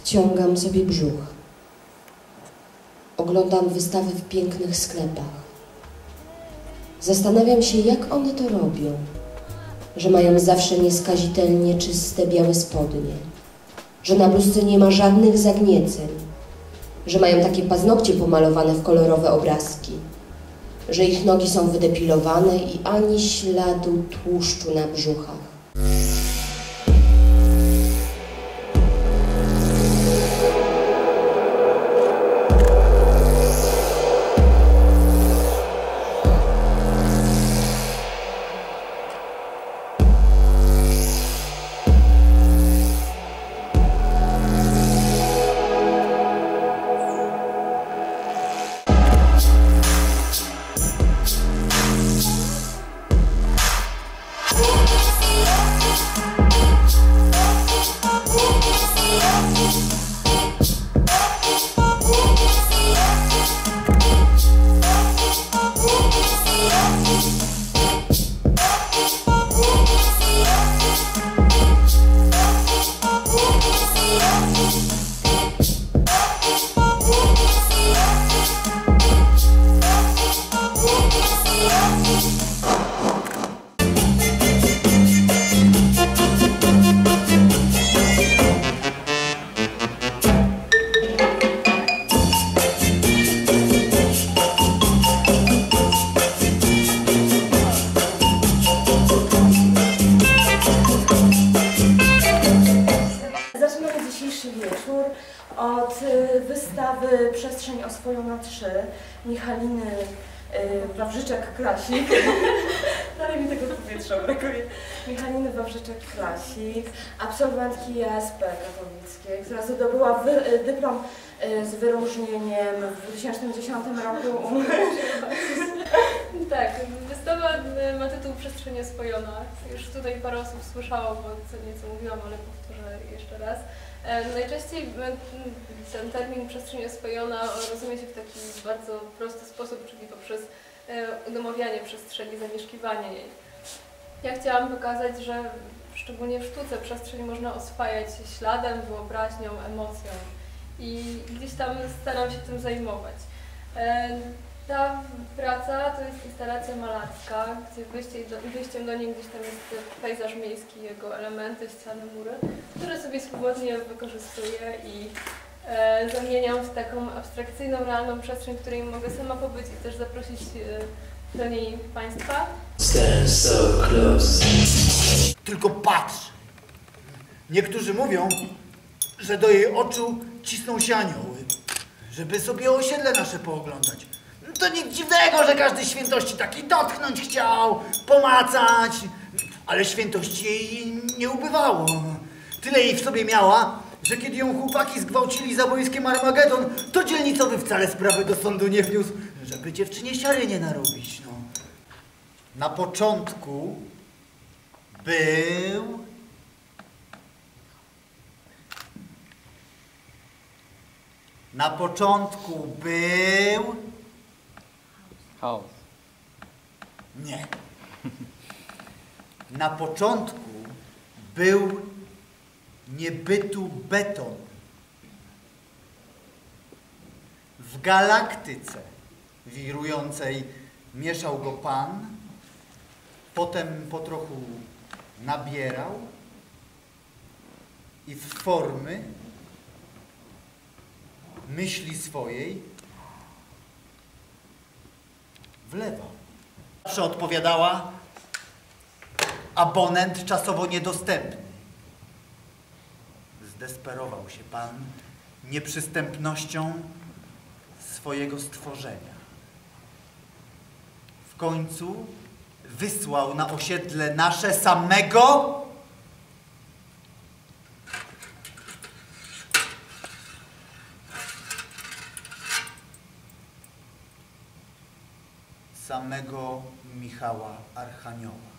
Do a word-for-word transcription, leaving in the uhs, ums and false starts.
Odciągam sobie brzuch. Oglądam wystawy w pięknych sklepach. Zastanawiam się, jak one to robią, że mają zawsze nieskazitelnie czyste białe spodnie, że na bluzce nie ma żadnych zagnieceń, że mają takie paznokcie pomalowane w kolorowe obrazki, że ich nogi są wydepilowane i ani śladu tłuszczu na brzuchach. Wieczór od wystawy Przestrzeń oswojona trzy Michaliny Wawrzyczek-Klasik. Dalej mi tego powietrza brakuje. Michaliny Wawrzyczek-Klasik, absolwentki I A S P katowickiej, która zdobyła wy, dyplom z wyróżnieniem w dwa tysiące dziesiątym roku. Tak, wystawa ma tytuł Przestrzeń oswojona. Już tutaj parę osób słyszało, bo co nieco mówiłam, ale powtórzę jeszcze raz. Najczęściej ten termin przestrzeń oswojona rozumie się w taki bardzo prosty sposób, czyli poprzez udomowianie przestrzeni, zamieszkiwanie jej. Ja chciałam pokazać, że szczególnie w sztuce przestrzeń można oswajać śladem, wyobraźnią, emocją i gdzieś tam staram się tym zajmować. Ta praca to jest instalacja malarska, gdzie wyjście do, wyjściem do niej gdzieś tam jest pejzaż miejski, jego elementy, ściany, mury, które sobie swobodnie wykorzystuję i e, zamieniam w taką abstrakcyjną, realną przestrzeń, w której mogę sama pobyć i też zaprosić e, do niej Państwa. Stand so close. Tylko patrz! Niektórzy mówią, że do jej oczu cisną się anioły, żeby sobie osiedle nasze pooglądać. To nic dziwnego, że każdy świętości taki dotknąć chciał, pomacać, ale świętości jej nie ubywało. Tyle jej w sobie miała, że kiedy ją chłopaki zgwałcili za boiskiem Armagedon, to dzielnicowy wcale sprawy do sądu nie wniósł, żeby dziewczynie siary nie narobić. No. Na początku był... Na początku był... Chaos. Nie. Na początku był niebytu beton. W galaktyce wirującej mieszał go Pan, potem po trochu nabierał i w formy myśli swojej wlewał. Zawsze odpowiadała abonent czasowo niedostępny. Zdesperował się Pan nieprzystępnością swojego stworzenia. W końcu wysłał na osiedle nasze samego samego Michała Archanioła.